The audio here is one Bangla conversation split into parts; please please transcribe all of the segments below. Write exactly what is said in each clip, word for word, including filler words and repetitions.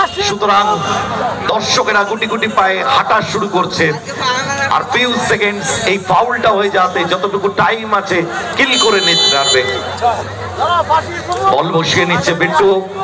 সুতরাং দর্শকেরা গুটি গুটি পায়ে হাঁটা শুরু করছে। আর ফিউ সেকেন্ডস এই ফাউলটা হয়ে যাতে যতটুকু টাইম আছে কিল করে নিতে পারবে। বল বসিয়ে নিচ্ছে বিট্টু,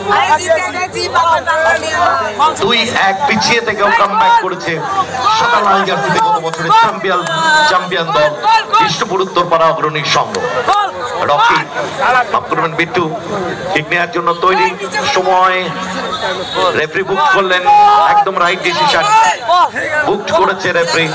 দুই এক পিছিয়ে থেকেও কামব্যাক করেছে সাদা লাল জার্সিতে গত বছরের চ্যাম্পিয়ন চ্যাম্পিয়ন দল বিষ্ণুপুর উত্তরপাড়া অগ্রণী সংঘ। রকি মাফ করবেন, বিট্টু কিক নেওয়ার জন্য তৈরি, সময় রেফারি বুক করলেন, একদম রাইট ডিসিশন বুক করেছে রেফারি।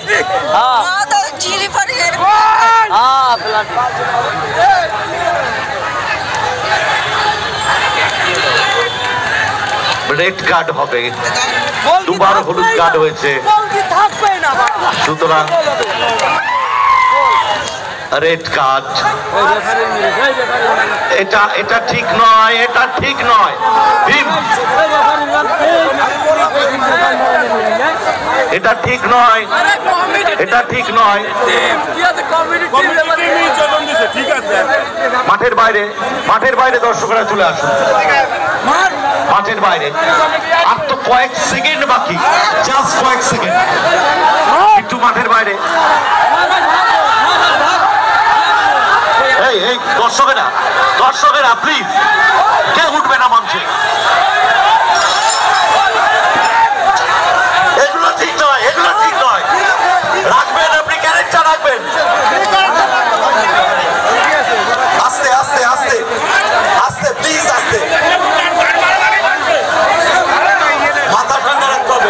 রেড কার্ড হবে, দুবার হলুদ কার্ড হয়েছে, সুতরাং রেড কার্ড। এটা এটা ঠিক নয়, এটা ঠিক নয়। এটা ঠিক নয়, এটা ঠিক নয়। মাঠের বাইরে, মাঠের বাইরে দর্শকরা চলে আসুন, মাঠের বাইরে। আর তো কয়েক সেকেন্ড বাকি, জাস্ট কয়েক সেকেন্ড, একটু মাঠের বাইরে। এই এই দর্শকেরা, দর্শকেরা প্লিজ কে উঠবে না মঞ্চে, এগুলো ঠিক নয়, এগুলো ঠিক নয়। রাখবেন আপনি, ক্যারেক্টার রাখবেন। আস্তে আস্তে আস্তে আস্তে প্লিজ, আস্তে, মাথা ঠান্ডা রাখতে হবে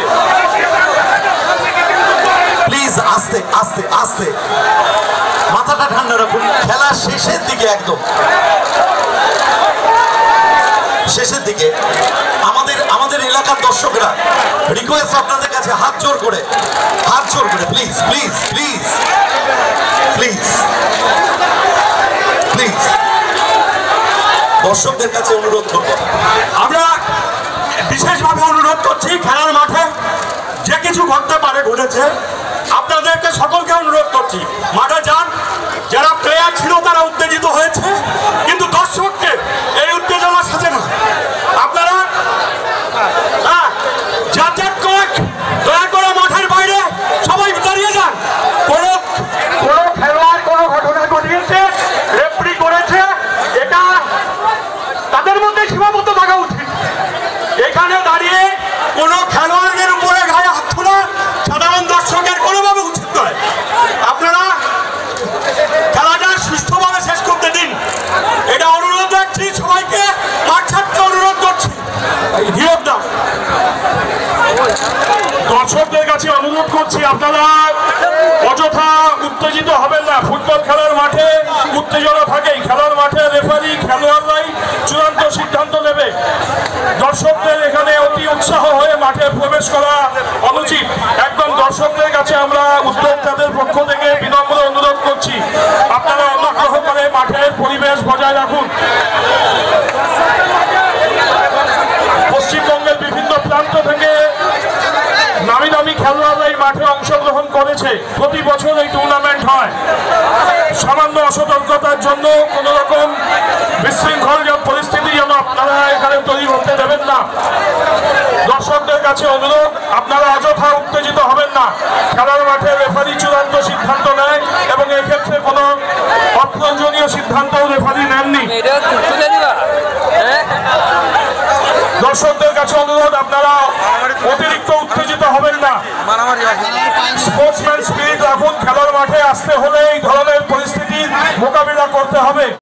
প্লিজ, আস্তে আস্তে আস্তে, মাথাটা ঠান্ডা রাখুন। খেলা শেষের দিকে, একদম শেষের দিকে। আমাদের আমাদের এলাকার দর্শকরা রিকোয়েস্ট আপনাদের কাছে, হাত জোর করে, হাত জোর করে please please please please please দর্শকদের কাছে অনুরোধ করব, আমরা বিশেষভাবে অনুরোধ করছি, খেলার মাঠে যে কিছু ঘটতে পারে ঘটেছে, আপনাদেরকে সকলকে অনুরোধ করছি মাঠে যান। যারা প্লেয়ার ছিল তারা উত্তেজিত হয়েছে, কিন্তু দর্শককে এই উত্তেজনা সাথে না। আপনারা হ্যাঁ যাতায়াত করে দয়া করে মাঠের বাইরে সবাই দাঁড়িয়ে যান। কোনো কোনো খেলোয়াড় কোনো ঘটনা ঘটিয়েছে, রেফারি করেছে, এটা তাদের মধ্যে সীমাবদ্ধ থাকা উচিত। এখানে দাঁড়িয়ে কোনো খেলোয়াড়দের উপরে গায়ে হাত তোলা সাধারণ দর্শকের কোনোভাবে উচিত নয়। আপনারা খেলাটা সুস্থভাবে শেষ করতে দিন, এটা অনুরোধ রাখছি। সবাইকে মাঠ ছাড়তে অনুরোধ করছি। দর্শকদের কাছে অনুরোধ করছি, আপনারা অযথা উত্তেজিত হবেন না। ফুটবল খেলার মাঠে উত্তেজনা থাকেই, খেলার মাঠে রেফারি খেলোয়াড়রাই চূড়ান্ত সিদ্ধান্ত নেবে। দর্শকদের এখানে অতি উৎসাহ হয়ে মাঠে প্রবেশ করা অনুচিত। একদম দর্শকদের কাছে আমরা উদ্যোক্তাদের পক্ষ থেকে বিনম্র অনুরোধ করছি, আপনারা অনুগ্রহ করে মাঠের পরিবেশ বজায় রাখুন। পশ্চিমবঙ্গের বিভিন্ন প্রান্ত থেকে নামি দামি খেলোয়াড়রা এই মাঠে অংশগ্রহণ করেছে। প্রতি বছর এই টুর্নামেন্ট হয়। সামান্য অসতর্কতার জন্য কোন রকম বিশৃঙ্খল পরিস্থিতি যেন আপনারা এখানে তৈরি হতে দেবেন না। দর্শকদের কাছে অনুরোধ, আপনারা অযথা উত্তেজিত হবেন না। খেলার মাঠে রেফারি চূড়ান্ত সিদ্ধান্ত নেয় এবং এক্ষেত্রে কোনো অপ্রয়োজনীয় সিদ্ধান্তও রেফারি নেননি। দর্শকদের কাছে অনুরোধ, আপনারা অতিরিক্ত উত্তেজিত হবেন না। স্পোর্টসম্যান স্পিরিট রাখুন। খেলার মাঠে আসতে হলে এই ধরনের পরিস্থিতির মোকাবিলা করতে হবে।